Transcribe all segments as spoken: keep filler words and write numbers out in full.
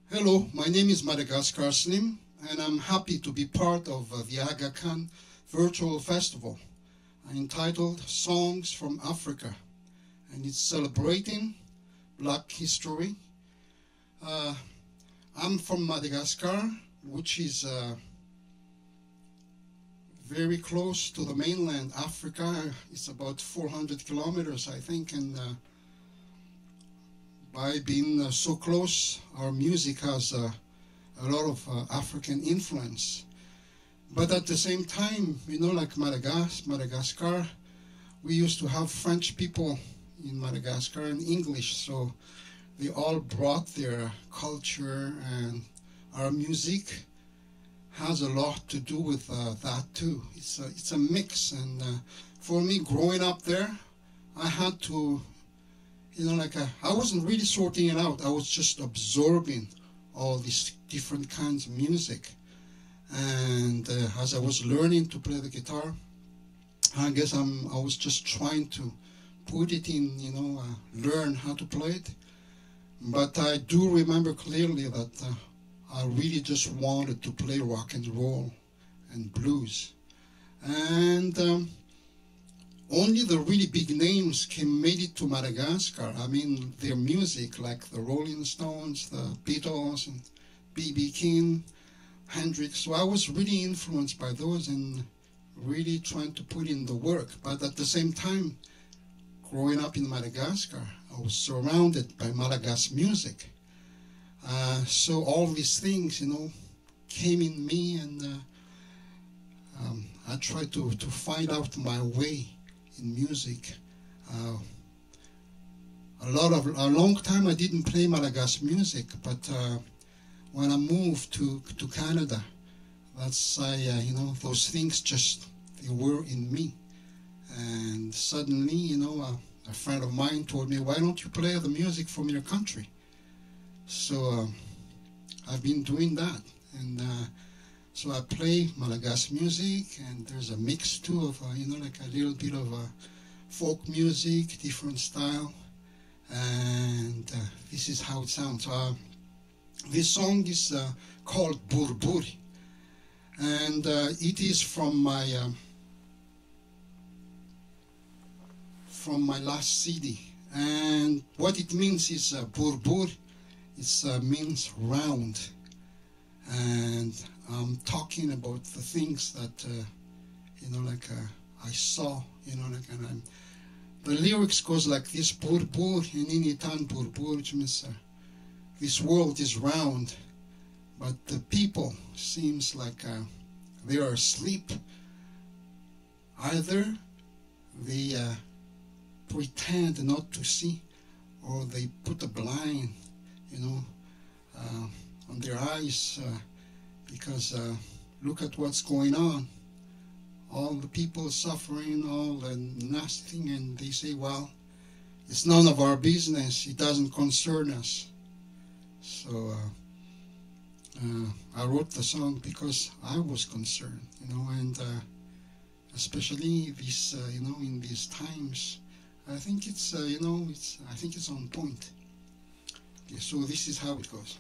Hello, my name is Madagascar Slim, and I'm happy to be part of uh, the Aga Khan Virtual Festival entitled Songs from Africa, and it's celebrating Black history. Uh, I'm from Madagascar, which is uh, very close to the mainland Africa. It's about four hundred kilometers, I think, and uh, by being uh, so close, our music has uh, a lot of uh, African influence. But at the same time, you know, like Madagas Madagascar, we used to have French people in Madagascar and English, so they all brought their culture, and our music has a lot to do with uh, that too. It's a, it's a mix, and uh, for me, growing up there, I had to, you know, like a, I wasn't really sorting it out. I was just absorbing all these different kinds of music. And uh, as I was learning to play the guitar, I guess I'm, I was just trying to put it in, you know, uh, learn how to play it. But I do remember clearly that uh, I really just wanted to play rock and roll and blues. And um, only the really big names came made it to Madagascar. I mean, their music, like the Rolling Stones, the Beatles, and B B King, Hendrix. So I was really influenced by those and really trying to put in the work. But at the same time, growing up in Madagascar, I was surrounded by Malagasy music. Uh, so all these things, you know, came in me, and uh, um, I tried to, to find out my way in music. Uh, a lot of a long time I didn't play Malagasy music, but uh, when I moved to to Canada, that's I uh, you know, those things just, they were in me, and suddenly, you know, uh, a friend of mine told me, why don't you play the music from your country? So uh, I've been doing that, and uh, so I play Malagasy music, and there's a mix too of, uh, you know, like a little bit of uh, folk music, different style, and uh, this is how it sounds. Uh, this song is uh, called Burburi, and uh, it is from my uh, from my last C D, and what it means is uh, Burbur. It uh, means round, and I'm talking about the things that, uh, you know, like uh, I saw, you know, like, and I'm, the lyrics goes like this: Burbur, ininitan burbur, which means uh, this world is round, but the people seems like uh, they are asleep. Either they uh, pretend not to see, or they put a blind, you know, uh, on their eyes, uh, because uh, look at what's going on. All the people suffering, all the nasty thing, and they say, well, it's none of our business, it doesn't concern us. So uh, uh, I wrote the song because I was concerned, you know, and uh, especially this, uh, you know, in these times, I think it's, uh, you know, it's, I think it's on point. Okay, so this is how it goes.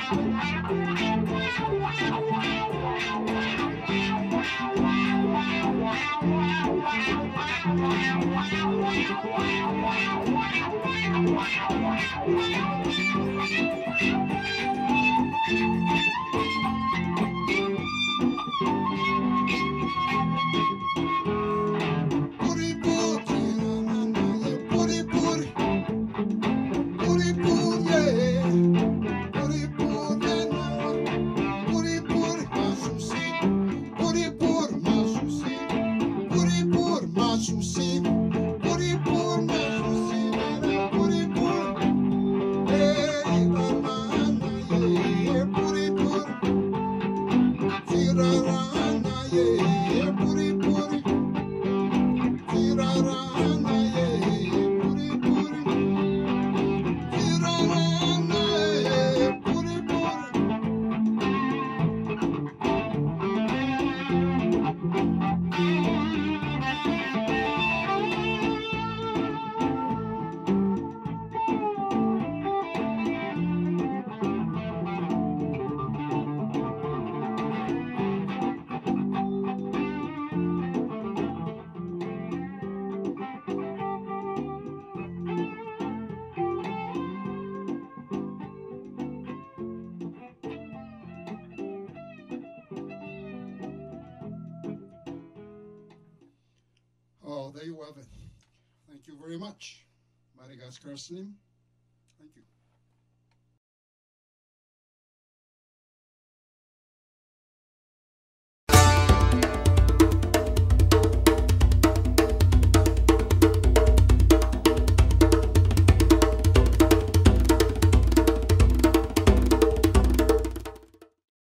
Oh, there you have it. Thank you very much, Madagascar Slim.